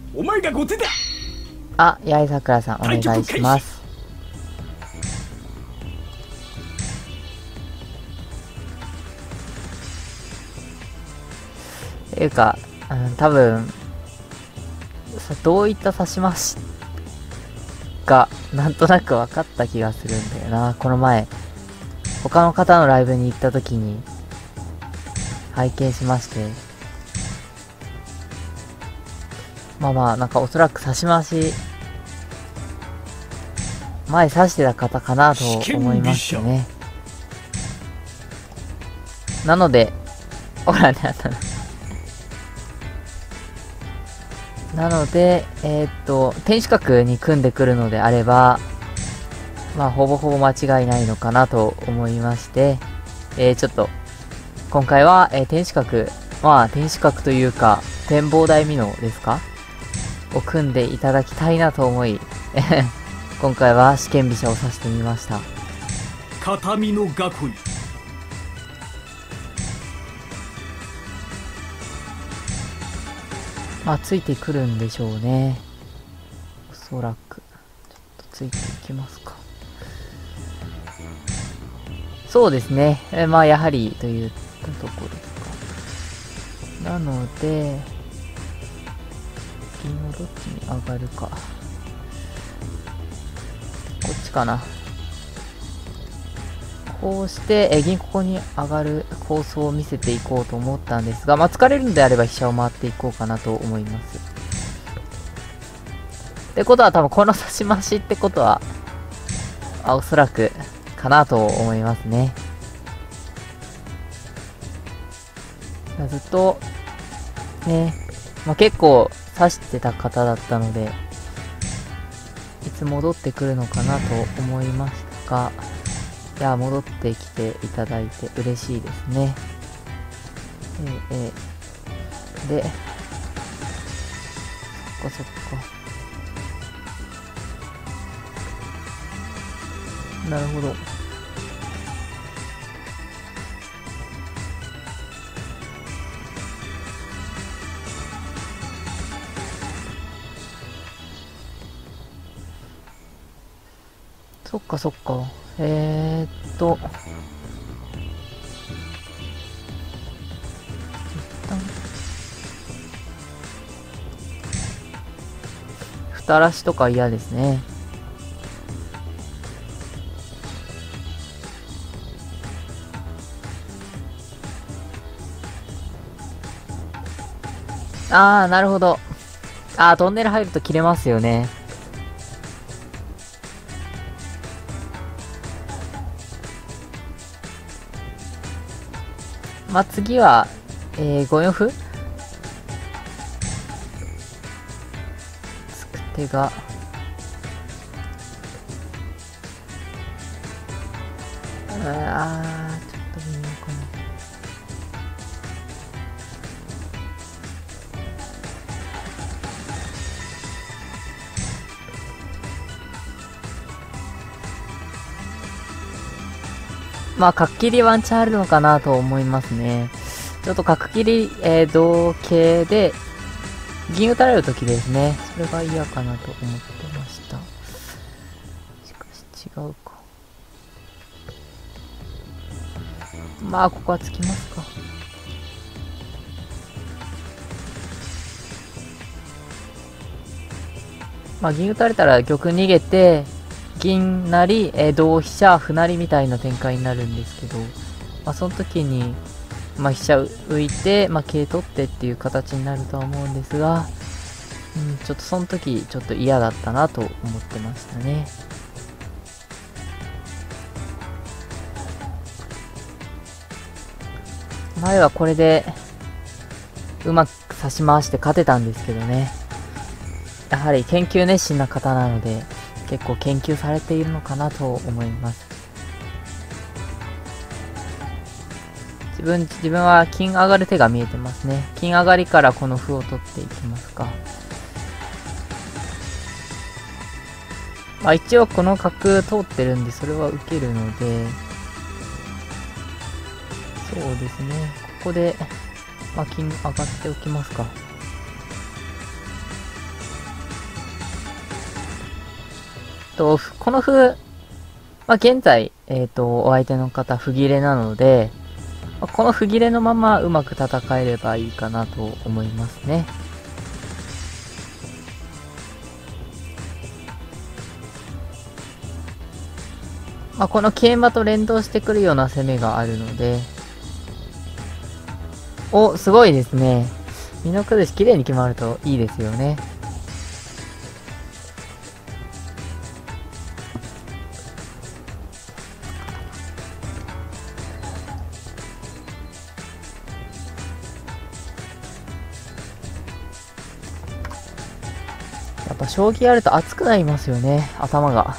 お前が後手だ。 あ、八重桜さんお願いします。っていうか、多分どういった指し回しかなんとなく分かった気がするんだよな。この前他の方のライブに行った時に拝見しまして、まあまあなんかおそらく指し回し前指してた方かなと思いますね。なのでほらね、あったな。なので天守閣に組んでくるのであれば、まあほぼほぼ間違いないのかなと思いまして、ちょっと今回は、天守閣、まあ天守閣というか展望台美濃ですかを組んでいただきたいなと思い今回は試験飛車を指してみました。 片身の囲い。 まあついてくるんでしょうね、おそらく。ちょっとついていきますか。そうですね、まあやはりといったところか。なので銀をどっちに上がるか、こっちかな。こうして、銀ここに上がる構想を見せていこうと思ったんですが、まあ疲れるのであれば飛車を回っていこうかなと思います。ってことは多分この指し回しってことはおそらくかなと思いますね。ずっとね、まあ、結構指してた方だったのでいつ戻ってくるのかなと思いましたが、いや戻ってきていただいて嬉しいですね。で、そっかそっか、なるほど。そっかそっか。一旦二嵐しとか嫌ですね。ああ、なるほど。ああ、トンネル入ると切れますよね。まあ、次は、5四歩つく手が、ちょっと微妙かな。まあ、角切りワンチャンあるのかなと思いますね。ちょっと角切り、同桂で、銀打たれるときですね。それが嫌かなと思ってました。しかし違うか。まあ、ここはつきますか。まあ、銀打たれたら玉逃げて、銀なり、同飛車、歩成りみたいな展開になるんですけど、まあ、その時に、まあ、飛車浮いて、まあ、桂取ってっていう形になるとは思うんですが、ちょっとその時、ちょっと嫌だったなと思ってましたね。前はこれで、うまく指し回して勝てたんですけどね。やはり研究熱心な方なので、結構研究されているのかなと思います。自分は金上がる手が見えてますね。金上がりからこの歩を取っていきますか。まあ一応この角通ってるんでそれは受けるので、そうですね。ここで、まあ金上がっておきますか。 この歩、まあ、現在、お相手の方、歩切れなので、まあこの歩切れのままうまく戦えればいいかなと思いますね。まあ、この桂馬と連動してくるような攻めがあるので、お、すごいですね。身の崩し綺麗に決まるといいですよね。やっぱ将棋やると熱くなりますよね、頭が。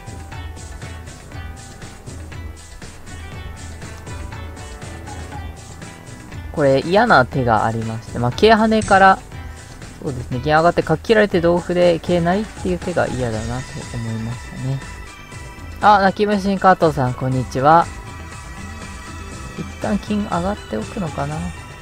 これ嫌な手がありまして、まあ、桂跳ねから、そうですね、銀上がって角切られて同歩で桂成っていう手が嫌だなと思いましたね。あ、泣き虫加藤さん、こんにちは。一旦金上がっておくのかな。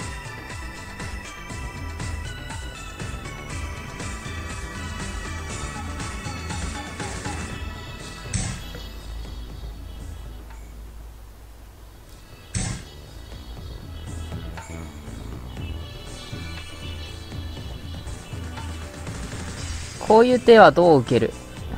こういう手はどう受ける？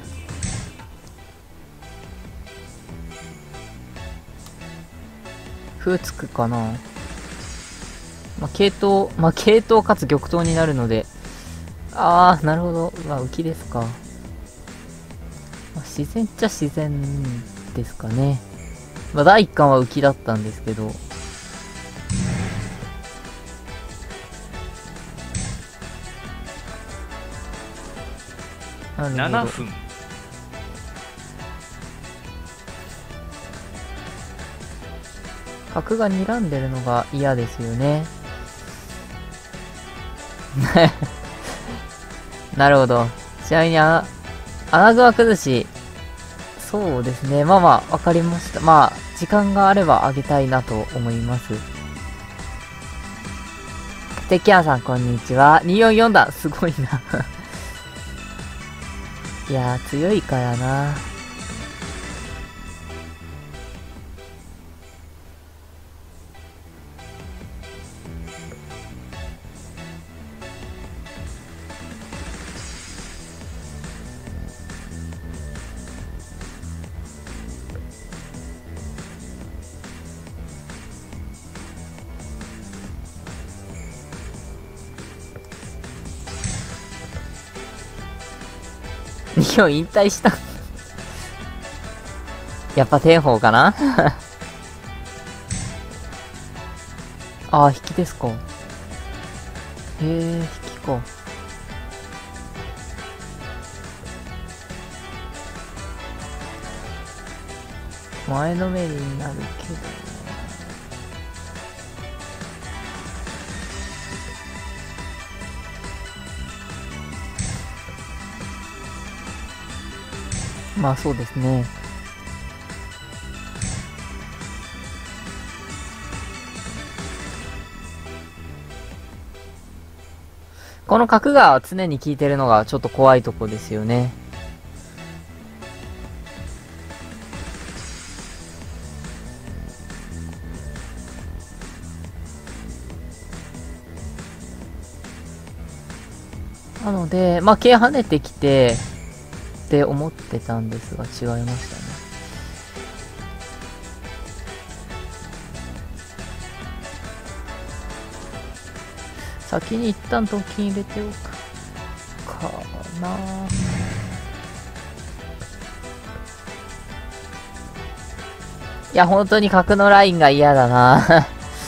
歩つくかな。まあ、桂頭かつ玉頭になるので。あー、なるほど。まあ、浮きですか。まあ、自然っちゃ自然ですかね。まあ、第一感は浮きだったんですけど。 7分。 角が睨んでるのが嫌ですよね。なるほど。ちなみに穴熊崩し。そうですね。まあまあ、わかりました。まあ、時間があればあげたいなと思います。テキャンさん、こんにちは。244だ。すごいな。いやー、強いからな。日本引退したやっぱ天宝かなああ、引きですか。へえ、引きか。前のめりになるけど。まあそうですね。この角が常に効いてるのがちょっと怖いとこですよね。なので、まあ桂跳ねてきて、って思ってたんですが違いましたね。先に一旦と金入れておくかな。いや、本当に角のラインが嫌だな。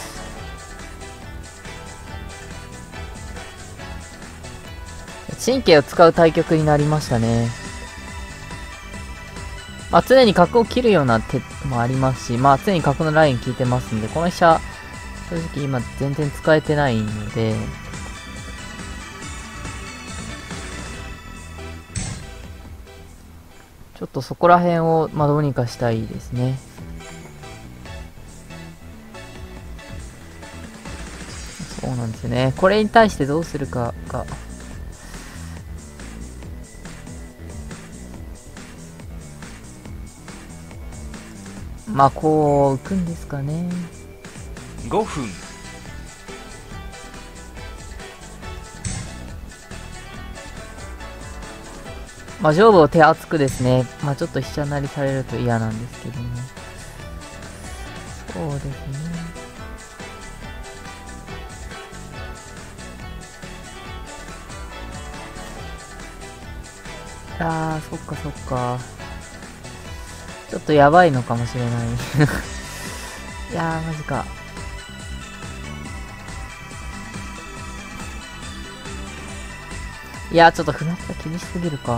神経を使う対局になりましたね。まあ、常に角を切るような手もありますし、まあ、常に角のライン効いてますんで、この飛車、正直今全然使えてないので、ちょっとそこら辺を、まあ、どうにかしたいですね。そうなんですよね。これに対してどうするかが。 まあこう浮くんですかね。 5分。 まあ上部を手厚くですね。まあちょっと飛車成りされると嫌なんですけども。そうですね。あー、そっかそっか。ちょっとやばいのかもしれない。いやー、マジか。いやー、ちょっと船木が厳しすぎるか。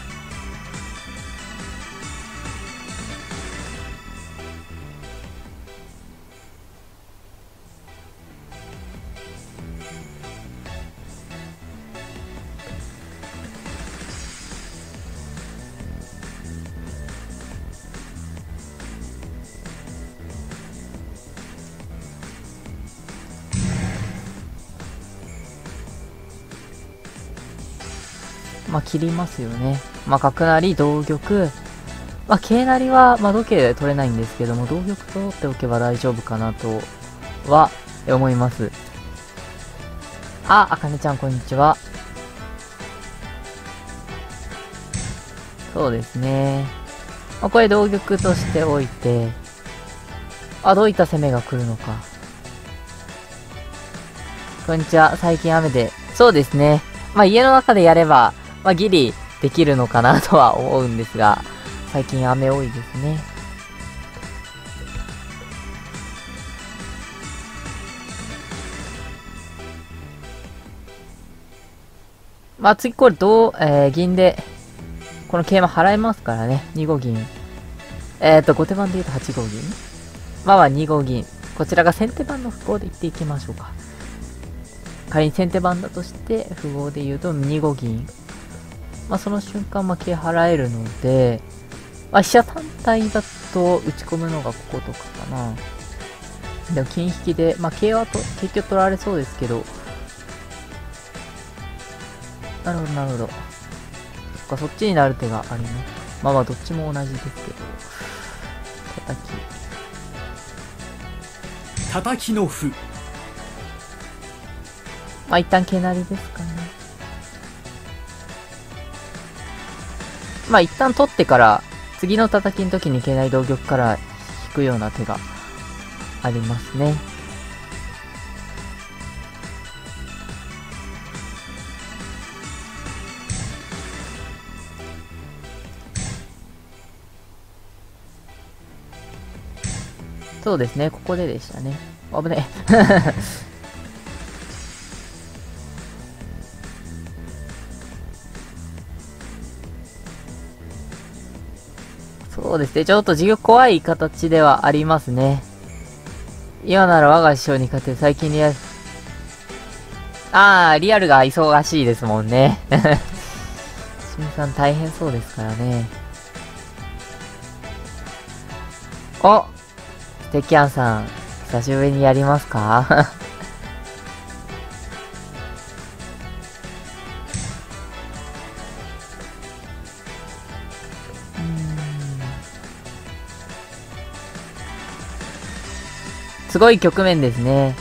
まあ切りますよね。まあ角成同玉。まあ桂成は、まあ同桂で取れないんですけども、同玉取っておけば大丈夫かなとは思います。あ、あかねちゃんこんにちは。そうですね。まあこれ同玉としておいて、あ、どういった攻めが来るのか。こんにちは。最近雨で。そうですね。まあ家の中でやれば、まあギリできるのかなとは思うんですが、最近雨多いですね。まあ次これ銀で、この桂馬払えますからね。2五銀。後手番で言うと8五銀。まあ2五銀。こちらが先手番の符号で言っていきましょうか。仮に先手番だとして、符号で言うと2五銀。まあその瞬間、まあ桂払えるので、まあ飛車単体だと打ち込むのがこことかかな。でも金引きで、まあ桂はと結局取られそうですけど、なるほどなるほど。そっか、そっちになる手があります。まあまあどっちも同じですけど。 叩きの歩。 まあ一旦桂成りですかね。まあ一旦取ってから、次の叩きの時に桂成同玉から引くような手がありますね。そうですね、ここででしたね。危ねえ。そうですね、ちょっと授業怖い形ではありますね。今なら我が師匠に勝て、最近リアル。リアルが忙しいですもんね。しみさん大変そうですからね。お、ステキャンさん、久しぶりにやりますか？すごい局面ですね。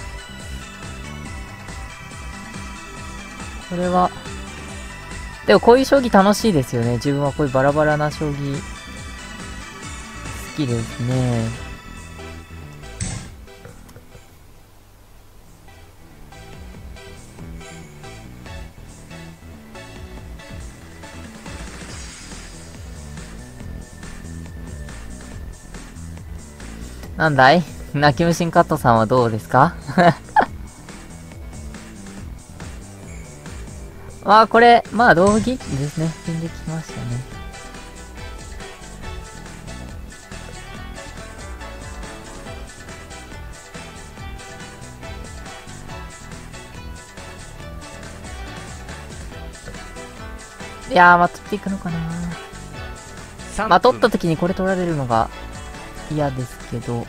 これは、でもこういう将棋楽しいですよね。自分はこういうバラバラな将棋、好きですね。なんだい？泣き虫カットさんはどうですか？まあこれ、まあ同銀ですね。銀できましたね。いやー、まあ取っていくのかな。まあ取った時にこれ取られるのが嫌ですけど。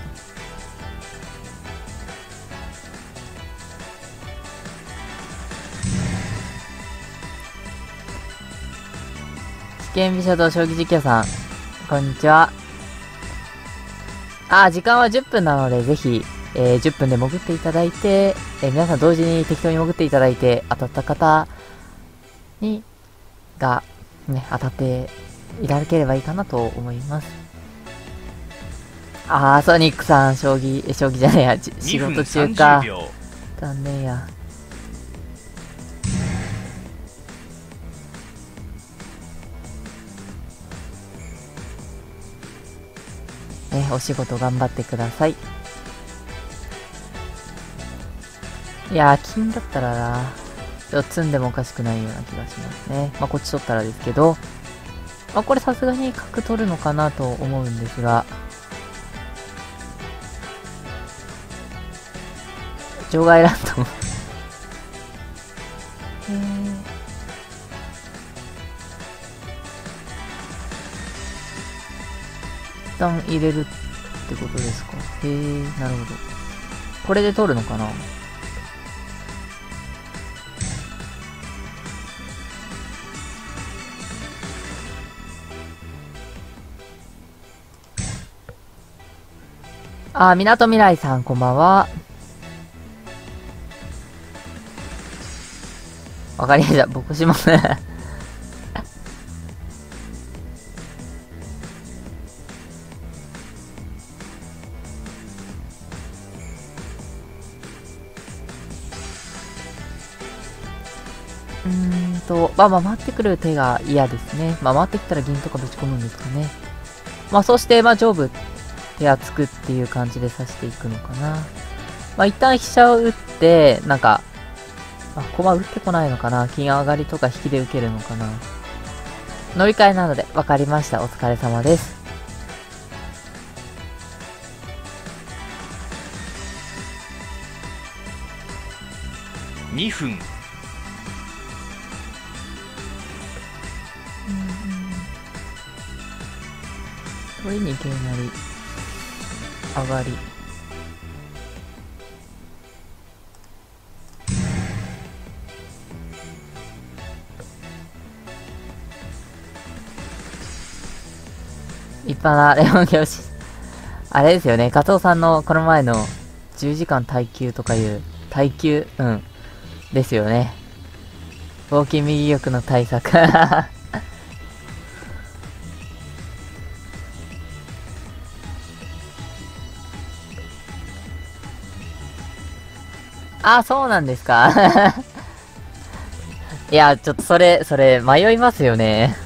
試験飛車と将棋実況さん、こんにちは。 時間は10分なので、ぜひ、10分で潜っていただいて、皆さん同時に適当に潜っていただいて、当たった方が、ね、当たっていただければいいかなと思います。ソニックさん、将棋じゃねえや、仕事中か。残念や。お仕事頑張ってください。いやー、金だったらな、積んでもおかしくないような気がしますね。まあ、こっち取ったらですけど、まあ、これさすがに角取るのかなと思うんですが、場外ランドも一旦入れるってことですか。なるほど。これで取るのかな。みなとみらいさん、こんばんは。わかりました。僕しますね。まあ、回ってくる手が嫌ですね。まあ、回ってきたら銀とかぶち込むんですかね。まあ、そして、まあ、上部、手厚くっていう感じで指していくのかな。まあ、一旦飛車を打って、なんか、駒打ってこないのかな。金上がりとか引きで受けるのかな。乗り換えなので、わかりました。お疲れ様です。 2分。 取りに桂成り上がり。立派なレモン教師。あれですよね、加藤さんのこの前の10時間耐久とかいう耐久、ですよね。棒金右玉の対策。そうなんですか。いや、ちょっとそれ迷いますよね。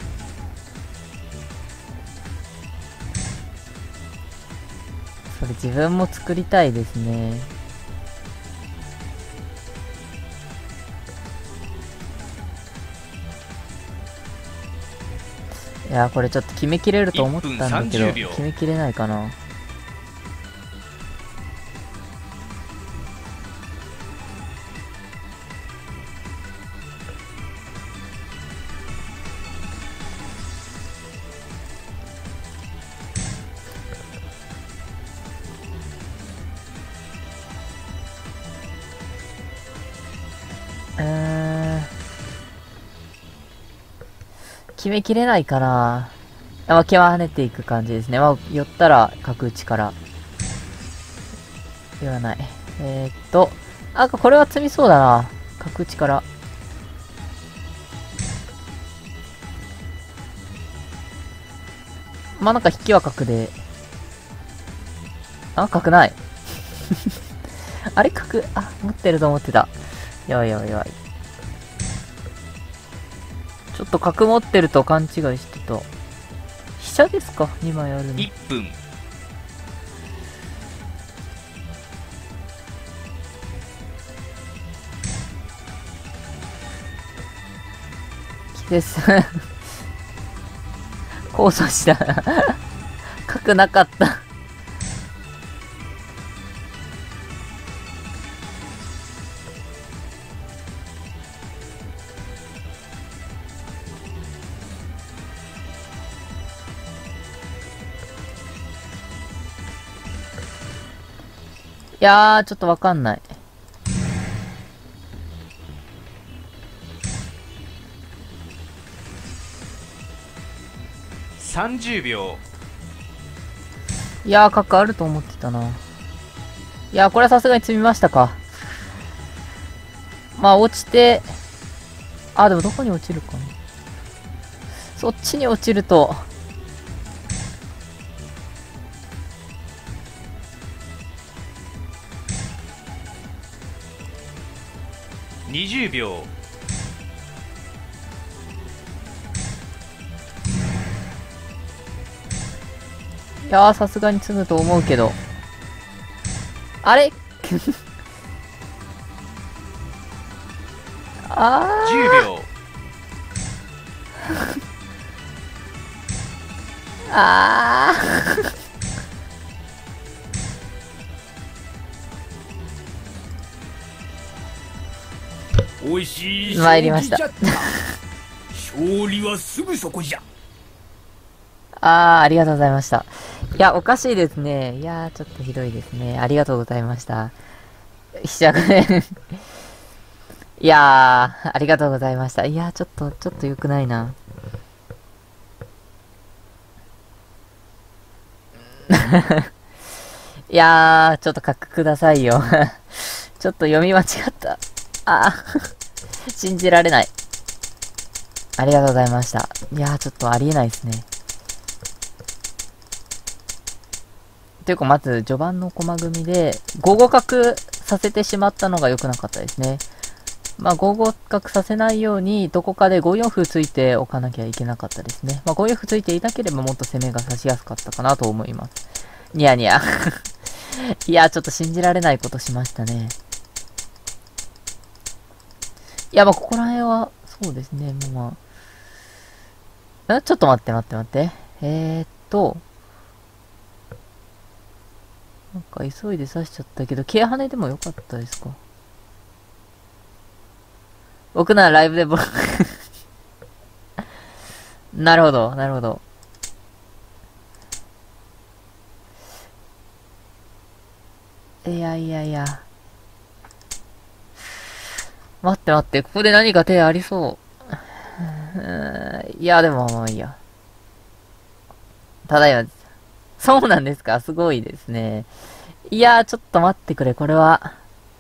それ自分も作りたいですね。いや、これちょっと決めきれると思ったんだけど、決めきれないかな。決めきれないかな。毛は跳ねていく感じですね。寄ったら角打ちから。寄らない。これは積みそうだな。角打ちから。なんか引きは角で。角ない。あれ角、持ってると思ってた。やばい。ちょっと角持ってると勘違いしてた。飛車ですか ?2 枚あるの。 1分。 です。控訴した。角なかった。いやー、ちょっとわかんない。 30秒。 いやー、角あると思ってたな。いやー、これはさすがに積みましたか。まあ、落ちて、あ、でもどこに落ちるかな。そっちに落ちると、 20秒。 いやー、さすがに積むと思うけど。あれあー。 10秒。 あー。 おいしい参りました将棋じゃった勝利はすぐそこじゃ。 ありがとうございました。いや、おかしいですね。いやー、ちょっとひどいですね。ありがとうございました。飛車がね。いやー、ありがとうございました。いやー、ちょっと良くないな。いやー、ちょっと書くくださいよ。ちょっと読み間違った。信じられない。ありがとうございました。いやー、ちょっとありえないですね。というか、まず、序盤の駒組みで、5五角させてしまったのが良くなかったですね。まあ、5五角させないように、どこかで5四歩ついておかなきゃいけなかったですね。まあ、5四歩ついていなければもっと攻めが指しやすかったかなと思います。ニヤニヤ。いや、ちょっと信じられないことしましたね。いや、まあ、ここら辺は、そうですね、もうまあ。ちょっと待って。なんか急いで刺しちゃったけど、桂跳ねでもよかったですか？僕ならライブでなるほど。いや。待って、ここで何か手ありそう。いや、でもまあいいや。ただいま、そうなんですか？すごいですね。いやー、ちょっと待ってくれ、これは。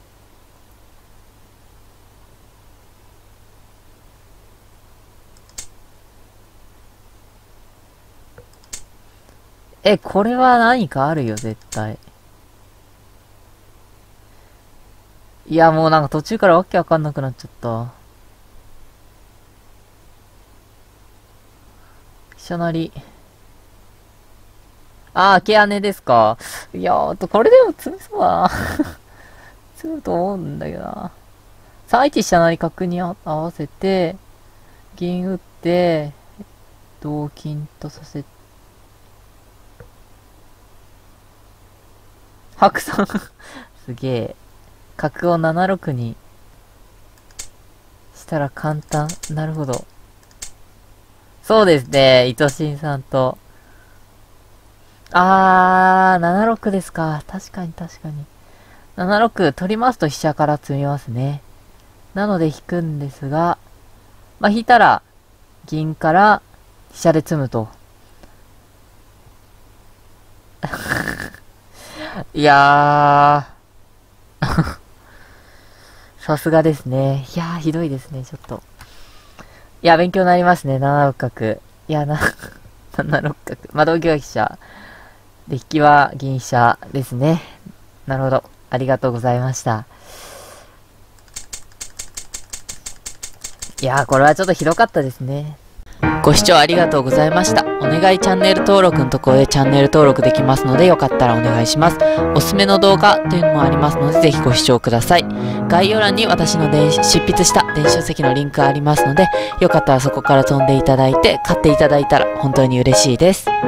これは何かあるよ、絶対。いや、もうなんか途中からわけわかんなくなっちゃった。飛車成り。毛姉ですか？いやこれでも詰めそうだな。詰むと思うんだけどな。3一飛車成角に合わせて、銀打って、同金とさせ、白さんすげえ。角を7六にしたら簡単。なるほど。そうですね。糸心さんと。7六ですか。確かに。7六取りますと飛車から詰みますね。なので引くんですが、まあ、引いたら、銀から飛車で詰むと。いやー。さすがですね。いやー、ひどいですね、ちょっと。いや、勉強になりますね、7六角。いや、7六角。まあ、同玉飛車。で、引きは銀飛車ですね。なるほど。ありがとうございました。いやー、これはちょっとひどかったですね。ご視聴ありがとうございました。お願いチャンネル登録のところでチャンネル登録できますので、よかったらお願いします。おすすめの動画というのもありますので、ぜひご視聴ください。概要欄に私の執筆した電子書籍のリンクがありますので、よかったらそこから飛んでいただいて、買っていただいたら本当に嬉しいです。